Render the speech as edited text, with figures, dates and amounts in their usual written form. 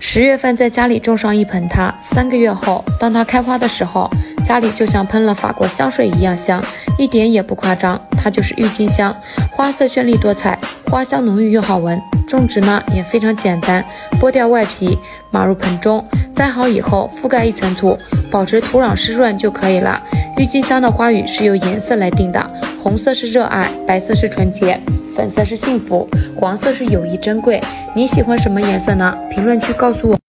10月份在家里种上一盆它，3个月后，当它开花的时候，家里就像喷了法国香水一样香，一点也不夸张，它就是郁金香，花色绚丽多彩，花香浓郁又好闻。种植呢也非常简单，剥掉外皮，码入盆中，栽好以后覆盖一层土，保持土壤湿润就可以了。郁金香的花语是由颜色来定的，红色是热爱，白色是纯洁，粉色是幸福，黄色是友谊珍贵。你喜欢什么颜色呢？评论区告诉我。